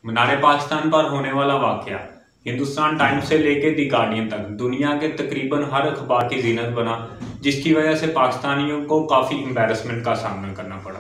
मीनार पाकिस्तान पर होने वाला वाकया हिंदुस्तान टाइम्स से लेकर दी गार्डियन तक दुनिया के तकरीबन हर अखबार की जीनत बना, जिसकी वजह से पाकिस्तानियों को काफ़ी एम्बैरसमेंट का सामना करना पड़ा।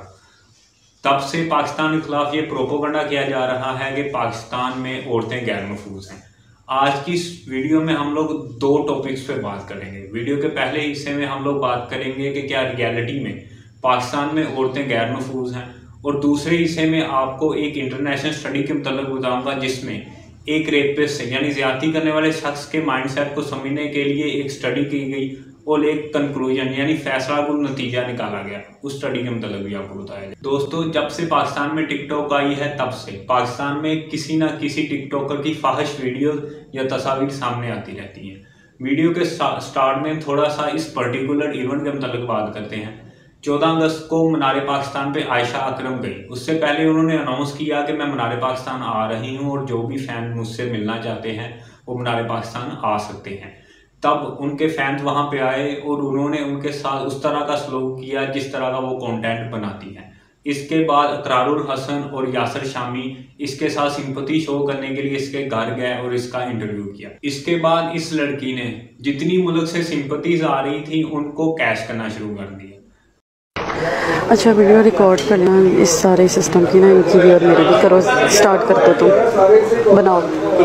तब से पाकिस्तान के खिलाफ ये प्रोपोगंडा किया जा रहा है कि पाकिस्तान में औरतें गैर महफूज हैं। आज की इस वीडियो में हम लोग दो टॉपिक्स पे बात करेंगे। वीडियो के पहले हिस्से में हम लोग बात करेंगे कि क्या रियलिटी में पाकिस्तान में औरतें गैर महफूज हैं, और दूसरे हिस्से में आपको एक इंटरनेशनल स्टडी के मतलब बताऊंगा जिसमें एक रेपिस्ट यानी ज्यादती करने वाले शख्स के माइंडसेट को समझने के लिए एक स्टडी की गई और एक कंक्लूजन यानी फैसला को नतीजा निकाला गया। उस स्टडी के मतलब भी आपको बताया गया। दोस्तों, जब से पाकिस्तान में टिकटॉक आई है तब से पाकिस्तान में किसी ना किसी टिकटॉकर की फाहिश वीडियो या तस्वीर सामने आती रहती है। वीडियो के स्टार्ट में थोड़ा सा इस पर्टिकुलर इवेंट के मतलब बात करते हैं। 14 अगस्त को मीनार पाकिस्तान पे आयशा अकरम गई। उससे पहले उन्होंने अनाउंस किया कि मैं मीनार पाकिस्तान आ रही हूँ और जो भी फैन मुझसे मिलना चाहते हैं वो मीनार पाकिस्तान आ सकते हैं। तब उनके फैंस वहाँ पे आए और उन्होंने उनके साथ उस तरह का सलूक किया जिस तरह का वो कंटेंट बनाती है। इसके बाद अकरारुल हसन और यासर शामी इसके साथ सिंपैथी शो करने के लिए इसके घर गए और इसका इंटरव्यू किया। इसके बाद इस लड़की ने जितनी मुल्क से सिंपैथीज आ रही थी उनको कैश करना शुरू कर दिया। अच्छा, वीडियो रिकॉर्ड करना इस सारे सिस्टम की ना इनकी भी और मेरी भी करो। स्टार्ट कर दो, तुम बनाओ।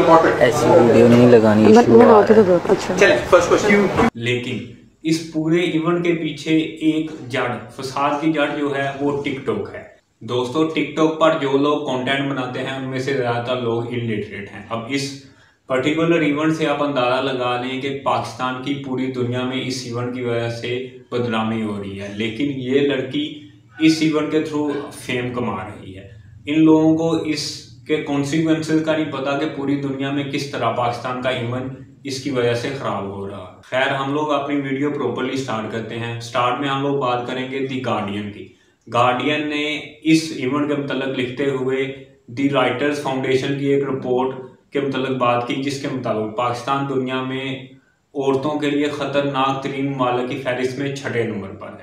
ऐसी वीडियो नहीं लगानी, बनाओ तो दो। अच्छा, फर्स्ट क्वेश्चन। लेकिन इस पूरे इवेंट के पीछे एक जड़, फसाद की जड़ जो है वो टिकटॉक है। दोस्तों, टिकटॉक पर जो लोग कंटेंट बनाते हैं उनमें से ज़्यादातर लोग इलिटरेट हैं। अब इस पर्टिकुलर इवेंट से आप अंदाज़ा लगा लें कि पाकिस्तान की पूरी दुनिया में इस इवेंट की वजह से बदनामी हो रही है, लेकिन ये लड़की इस इवेंट के थ्रू फेम कमा रही है। इन लोगों को इसके कॉन्सिक्वेंसेस का नहीं पता कि पूरी दुनिया में किस तरह पाकिस्तान का इमेज इसकी वजह से खराब हो रहा है। खैर, हम लोग अपनी वीडियो प्रॉपरली स्टार्ट करते हैं। स्टार्ट में हम लोग बात करेंगे दी गार्डियन की। गार्डियन ने इस इवेंट के मतलब लिखते हुए दी राइटर्स फाउंडेशन की एक रिपोर्ट के मतलब बात की, जिसके मुताबिक पाकिस्तान दुनिया में औरतों के लिए खतरनाक तरीन ममालिक की फहरिस्त में 6ठे नंबर पर है।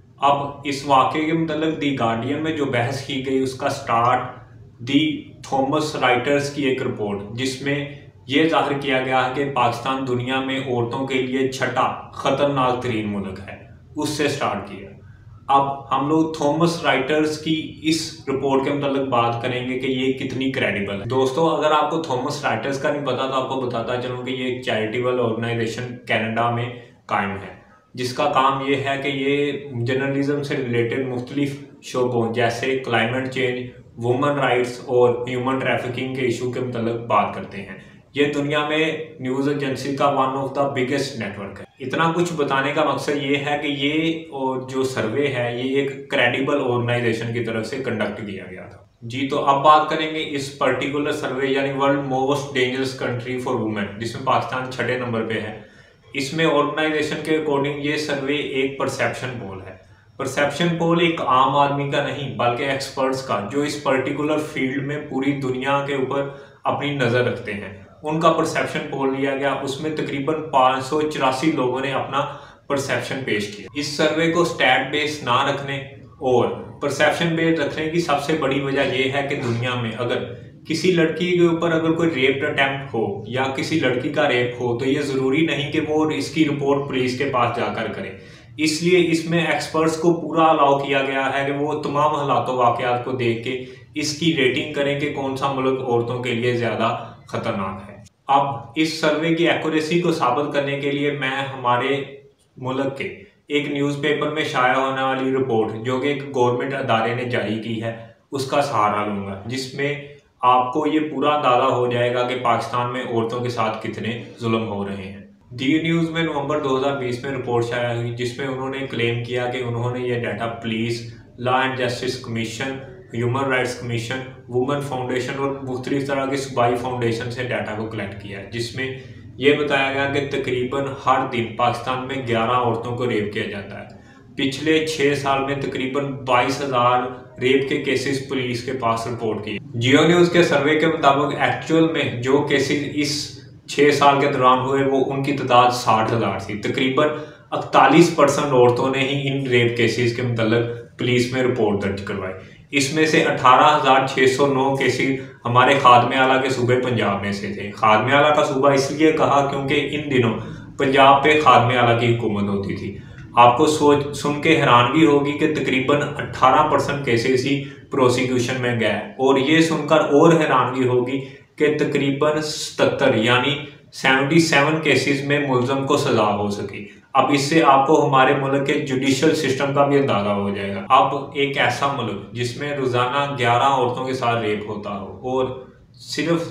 अब इस वाक़े के मतलब दी गार्डियन में जो बहस की गई उसका स्टार्ट दी थॉमस राइटर्स की एक रिपोर्ट जिसमें यह जाहिर किया गया है कि पाकिस्तान दुनिया में औरतों के लिए 6ठा खतरनाक तरीन मुल्क है, उससे स्टार्ट किया। अब हम लोग थॉमस राइटर्स की इस रिपोर्ट के मतलब बात करेंगे कि ये कितनी क्रेडिबल है। दोस्तों, अगर आपको थॉमस राइटर्स का नहीं पता तो आपको बताता चलूँ कि ये एक चैरिटेबल ऑर्गेनाइजेशन कनाडा में कायम है, जिसका काम ये है कि ये जर्नलिज्म से रिलेटेड मुख्तलिफ शोबों जैसे क्लाइमेट चेंज, वुमन राइट्स और ह्यूमन ट्रैफिकिंग के इशू के मतलब बात करते हैं। ये दुनिया में न्यूज़ एजेंसी का one of the biggest network है। इतना कुछ बताने का मकसद ये है कि ये और जो सर्वे है ये एक क्रेडिबल ऑर्गेनाइजेशन की तरफ से कंडक्ट किया गया था। जी, तो अब बात करेंगे इस पर्टिकुलर सर्वे यानी world most dangerous country for women, जिसमें पाकिस्तान 6ठे नंबर पे है। इसमें ऑर्गेनाइजेशन के अकॉर्डिंग ये सर्वे एक परसेप्शन पोल है। परसेप्शन पोल एक आम आदमी का नहीं बल्कि एक्सपर्ट्स का, जो इस पर्टिकुलर फील्ड में पूरी दुनिया के ऊपर अपनी नज़र रखते हैं, उनका परसेप्शन पोल लिया गया। उसमें तकरीबन 584 लोगों ने अपना परसेप्शन पेश किया। इस सर्वे को स्टैट बेस ना रखने और परसेप्शन बेस रखने की सबसे बड़ी वजह यह है कि दुनिया में अगर किसी लड़की के ऊपर अगर कोई रेप अटेम्प्ट हो या किसी लड़की का रेप हो तो ये ज़रूरी नहीं कि वो इसकी रिपोर्ट पुलिस के पास जाकर करे। इसलिए इसमें एक्सपर्ट्स को पूरा अलाउ किया गया है कि वो तमाम हालातों वाक़यात को देख के इसकी रेटिंग करें कि कौन सा मुल्क औरतों के लिए ज़्यादा खतरनाक है। अब इस सर्वे की एक्यूरेसी को साबित करने के लिए मैं हमारे मुल्क के एक न्यूज़पेपर में शाया होने वाली रिपोर्ट जो कि एक गवर्नमेंट अदारे ने जारी की है उसका सहारा लूँगा, जिसमें आपको ये पूरा अंदाजा हो जाएगा कि पाकिस्तान में औरतों के साथ कितने जुल्म हो रहे हैं। दी न्यूज़ में नवंबर 2020 में रिपोर्ट शाया हुई जिसमें उन्होंने क्लेम किया कि उन्होंने ये data police, law and justice commission, human rights commission, women foundation और मुख्तलिफ तरह के सूबाई फाउंडेशन से डाटा को कलेक्ट किया है, जिसमें यह बताया गया कि तकरीबन हर दिन पाकिस्तान में 11 औरतों को रेप किया जाता है। पिछले 6 साल में तकरीबन 22,000 रेप के केसेस पुलिस के पास रिपोर्ट किए। जियो न्यूज़ के सर्वे के मुताबिक एक्चुअल में जो केसेस इस 6 साल के दौरान हुए वो उनकी तादाद 60,000 थी। तकरीबन 41% औरतों ने ही इन रेप केसेस के मतलब पुलिस में रिपोर्ट दर्ज करवाई। इसमें से 18,609 केसेस हमारे खाद्य आला के सूबे पंजाब में से थे। खाद्य आला का सूबा इसलिए कहा क्योंकि इन दिनों पंजाब पे खाद्य आला की हुकूमत होती थी। आपको सुन के हैरानगी होगी कि तकरीबन 18% केसेस ही प्रोसिक्यूशन में गए, और ये सुनकर और हैरानगी होगी कि तकरीबन 77 यानी 77 केसेस में मुलजम को सजा हो सकी। अब इससे आपको हमारे मुल्क के जुडिशल सिस्टम का भी अंदाजा हो जाएगा। अब एक ऐसा मुल्क जिसमें रोजाना 11 औरतों के साथ रेप होता हो और सिर्फ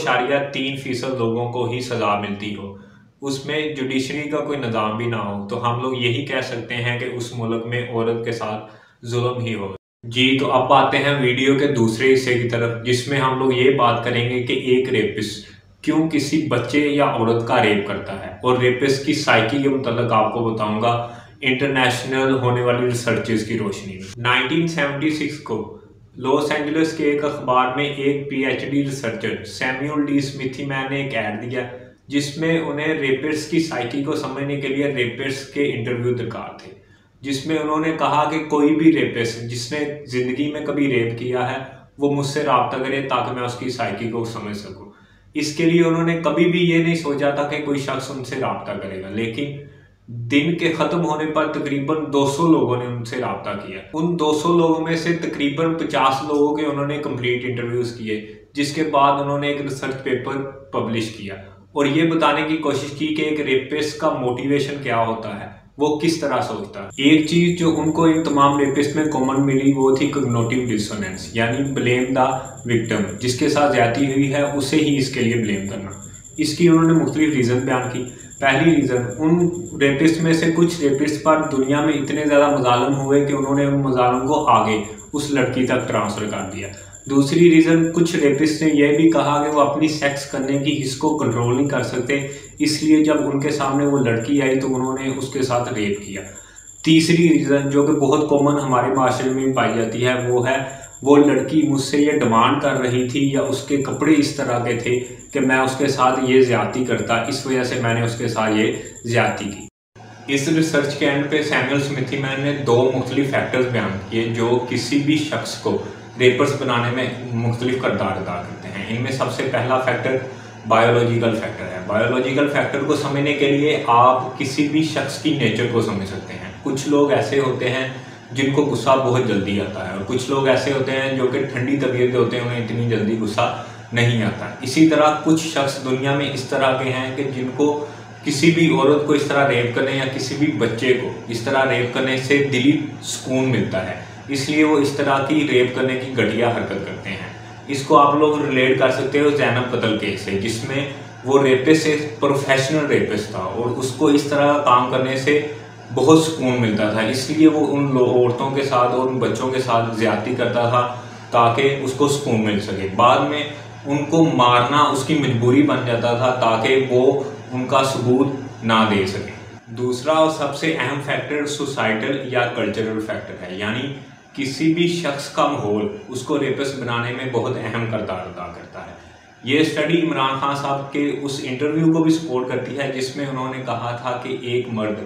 0.3% लोगों को ही सजा मिलती हो, उसमें जुडिशरी का कोई निज़ाम भी ना हो, तो हम लोग यही कह सकते हैं कि उस मुल्क में औरत के साथ जुल्म ही हो। जी, तो अब आते हैं वीडियो के दूसरे हिस्से की तरफ, जिसमें हम लोग ये बात करेंगे कि एक रेपिस्ट क्यों किसी बच्चे या औरत का रेप करता है, और रेपिस्ट की साइकी के मतलब आपको बताऊंगा इंटरनेशनल होने वाली रिसर्चेस की रोशनी में। 1976 को लॉस एंजलिस के एक अखबार में एक PhD researcher Samuel D Smithyman ने एक ऐड दिया, जिसमें उन्हें रेपिस्ट की साइकी को समझने के लिए रेपिस्ट के इंटरव्यू दरकार थे। जिसमें उन्होंने कहा कि कोई भी रेपिस्ट जिसने जिंदगी में कभी रेप किया है वो मुझसे रब्ता करे ताकि मैं उसकी साइकी को समझ सकूं। इसके लिए उन्होंने कभी भी ये नहीं सोचा था कि कोई शख्स उनसे रब्ता करेगा, लेकिन दिन के ख़त्म होने पर तकरीबन 200 लोगों ने उनसे रब्ता किया। उन 200 लोगों में से तकरीबन 50 लोगों के उन्होंने कंप्लीट इंटरव्यूज़ किए, जिसके बाद उन्होंने एक रिसर्च पेपर पब्लिश किया और ये बताने की कोशिश की कि एक रेपिस्ट का मोटिवेशन क्या होता है, वो किस तरह सोचता है। एक चीज़ जो उनको इन तमाम रेपिस्ट में कॉमन मिली वो थी कॉग्निटिव डिसोनेंस, यानी ब्लेम द विक्टिम, जिसके साथ ज्यादती हुई है उसे ही इसके लिए ब्लेम करना। इसकी उन्होंने मुख्तलिफ रीज़न बयान की। पहली रीज़न, उन रेपिस्ट में से कुछ रेपिस्ट पर दुनिया में इतने ज़्यादा मजालम हुए कि उन्होंने उन मजालम को आगे उस लड़की तक ट्रांसफ़र कर दिया। दूसरी रीज़न, कुछ रेपिस्ट ने यह भी कहा कि वो अपनी सेक्स करने की हिस्स को कंट्रोल नहीं कर सकते, इसलिए जब उनके सामने वो लड़की आई तो उन्होंने उसके साथ रेप किया। तीसरी रीज़न जो कि बहुत कॉमन हमारे माशरे में पाई जाती है वो है वो लड़की मुझसे ये डिमांड कर रही थी या उसके कपड़े इस तरह के थे कि मैं उसके साथ ये ज़्यादती करता, इस वजह से मैंने उसके साथ ये ज़्यादती की। इस रिसर्च के एंड पे सैमुअल स्मिथीमैन ने 2 मुख्तलिफ फैक्टर्स बयान किए जो किसी भी शख्स को रेपर्स बनाने में मुख्तलिफ किरदार अदा करते हैं। इनमें सबसे पहला फैक्टर बायोलॉजिकल फैक्टर है। बायोलॉजिकल फैक्टर को समझने के लिए आप किसी भी शख्स की नेचर को समझ सकते हैं। कुछ लोग ऐसे होते हैं जिनको गुस्सा बहुत जल्दी आता है और कुछ लोग ऐसे होते हैं जो कि ठंडी तबीयत के होते हैं, उन्हें इतनी जल्दी गुस्सा नहीं आता। इसी तरह कुछ शख्स दुनिया में इस तरह के हैं कि जिनको किसी भी औरत को इस तरह रेप करने या किसी भी बच्चे को इस तरह रेप करने से दिली सुकून मिलता है, इसलिए वो इस तरह की रेप करने की घटिया हरकत करते हैं। इसको आप लोग रिलेट कर सकते हो ज़ैनब कत्ल केस से, जिसमें वो रेपिस्ट एक प्रोफेशनल रेपिस्ट था और उसको इस तरह काम करने से बहुत सुकून मिलता था, इसलिए वो उन औरतों के साथ और उन बच्चों के साथ ज्यादती करता था ताकि उसको सुकून मिल सके। बाद में उनको मारना उसकी मजबूरी बन जाता था ताकि वो उनका सबूत ना दे सके। दूसरा और सबसे अहम फैक्टर सोसाइटल या कल्चरल फैक्टर है, यानी किसी भी शख्स का माहौल उसको रेपिस्ट बनाने में बहुत अहम किरदार अदा करता है। ये स्टडी इमरान खान साहब के उस इंटरव्यू को भी सपोर्ट करती है जिसमें उन्होंने कहा था कि एक मर्द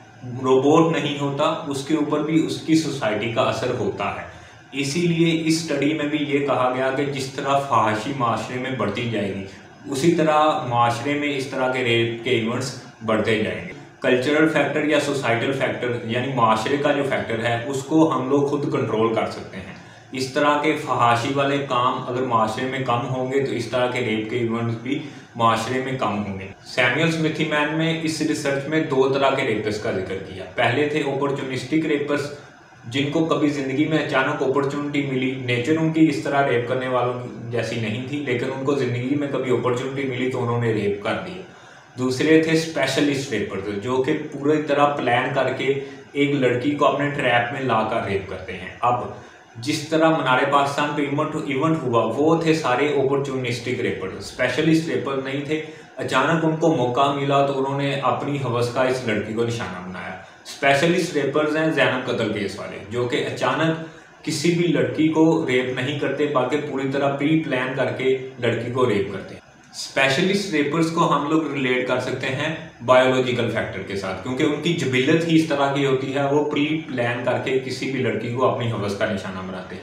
रोबोट नहीं होता, उसके ऊपर भी उसकी सोसाइटी का असर होता है। इसीलिए इस स्टडी में भी ये कहा गया कि जिस तरह फहाशी माशरे में बढ़ती जाएगी उसी तरह माशरे में इस तरह के रेप के इवेंट्स बढ़ते जाएंगे। कल्चरल फैक्टर या सोसाइटल फैक्टर यानी माशरे का जो फैक्टर है उसको हम लोग खुद कंट्रोल कर सकते हैं। इस तरह के फहाशी वाले काम अगर माशरे में कम होंगे तो इस तरह के रेप के इवेंट्स भी माशरे में कम होंगे। सैमुअल स्मिथीमैन ने इस रिसर्च में 2 तरह के रेपर्स का जिक्र किया। पहले थे अपॉर्चुनिस्टिक रेपर्स, जिनको कभी ज़िंदगी में अचानक अपॉर्चुनिटी मिली, नेचर उनकी इस तरह रेप करने वालों जैसी नहीं थी, लेकिन उनको ज़िंदगी में कभी अपॉर्चुनिटी मिली तो उन्होंने रेप कर दिया। दूसरे थे स्पेशलिस्ट रेपर्स, जो कि पूरी तरह प्लान करके एक लड़की को अपने ट्रैप में लाकर रेप करते हैं। अब जिस तरह मनारे पाकिस्तान पे इवेंट हुआ वो थे सारे अपॉर्चुनिस्टिक रेपर, स्पेशलिस्ट रेपर नहीं थे। अचानक उनको मौका मिला तो उन्होंने अपनी हवस का इस लड़की को निशाना बनाया। स्पेशलिस्ट रेपर्स हैं ज़ैनब कत्ल केस वाले, जो कि अचानक किसी भी लड़की को रेप नहीं करते बल्कि पूरी तरह प्री प्लान करके लड़की को रेप करते हैं। स्पेशलिस्ट रेपर्स को हम लोग रिलेट कर सकते हैं बायोलॉजिकल फैक्टर के साथ, क्योंकि उनकी जबिलत ही इस तरह की होती है, वो प्री प्लान करके किसी भी लड़की को अपनी हवस का निशाना बनाते हैं।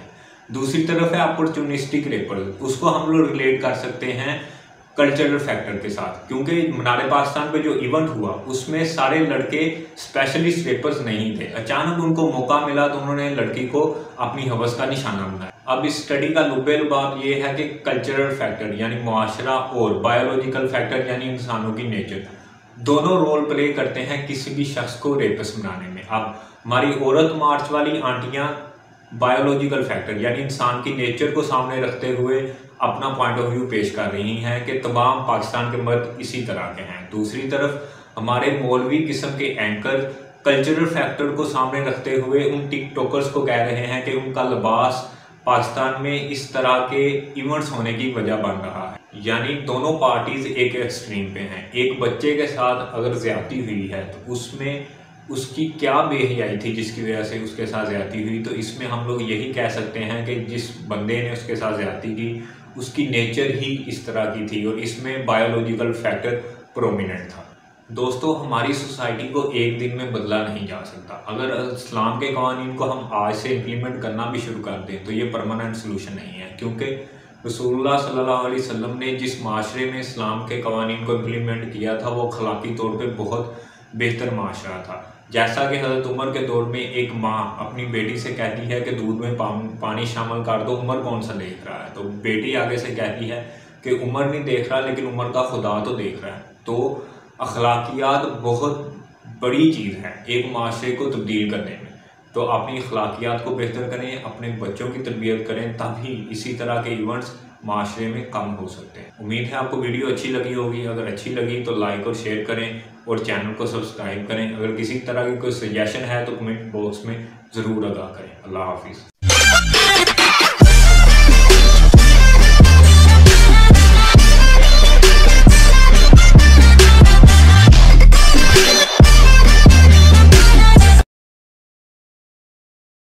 दूसरी तरफ है अपॉर्चुनिस्टिक रेपर्स, उसको हम लोग रिलेट कर सकते हैं कल्चरल फैक्टर के साथ, क्योंकि मीनार पाकिस्तान पे जो इवेंट हुआ उसमें सारे लड़के स्पेशलिस्ट रेपर्स नहीं थे। अचानक उनको मौका मिला तो उन्होंने लड़की को अपनी हवस का निशाना बनाया। अब इस स्टडी का लुब्बे-लुबाब ये है कि कल्चरल फैक्टर यानी मुआशरा और बायोलॉजिकल फैक्टर यानी इंसानों की नेचर दोनों रोल प्ले करते हैं किसी भी शख्स को रेपिस्ट बनाने में। अब हमारी औरत मार्च वाली आंटियां बायोलॉजिकल फैक्टर यानी इंसान की नेचर को सामने रखते हुए अपना पॉइंट ऑफ व्यू पेश कर रही हैं कि तमाम पाकिस्तान के मर्द इसी तरह के हैं। दूसरी तरफ हमारे मौलवी किस्म के एंकर कल्चरल फैक्टर को सामने रखते हुए उन टिकटॉकर्स को कह रहे हैं कि उनका लिबास पाकिस्तान में इस तरह के इवेंट्स होने की वजह बन रहा है। यानी दोनों पार्टीज एक एक्सट्रीम पे हैं। एक बच्चे के साथ अगर ज्यादती हुई है तो उसमें उसकी क्या बेहयाई थी जिसकी वजह से उसके साथ ज्यादती हुई, तो इसमें हम लोग यही कह सकते हैं कि जिस बंदे ने उसके साथ ज्यादती की उसकी नेचर ही इस तरह की थी और इसमें बायोलॉजिकल फैक्टर प्रोमिनेंट था। दोस्तों, हमारी सोसाइटी को एक दिन में बदला नहीं जा सकता। अगर इस्लाम के कवानीन को हम आज से इम्प्लीमेंट करना भी शुरू कर दें तो ये परमानेंट सोल्यूशन नहीं है, क्योंकि रसूलुल्लाह सल्लल्लाहु अलैहि वसल्लम ने जिस माशरे में इस्लाम के कवानीन को इम्प्लीमेंट किया था वो अखलाकी तौर पे बहुत बेहतर माशरा था। जैसा कि हज़रत उमर के दौर में एक माँ अपनी बेटी से कहती है कि दूध में पानी शामिल कर दो, उमर कौन सा देख रहा है, तो बेटी आगे से कहती है कि उमर नहीं देख रहा लेकिन उमर का खुदा तो देख रहा है। तो अखलाकियात बहुत बड़ी चीज़ है एक माशरे को तब्दील करने में। तो अपनी अखलाकियात को बेहतर करें, अपने बच्चों की तरबियत करें, तभी इसी तरह के इवेंट्स माशरे में कम हो सकते हैं। उम्मीद है आपको वीडियो अच्छी लगी होगी। अगर अच्छी लगी तो लाइक और शेयर करें और चैनल को सब्सक्राइब करें। अगर किसी तरह की कोई सजेशन है तो कमेंट बॉक्स में ज़रूर आगाह करें। अल्लाह हाफिज़।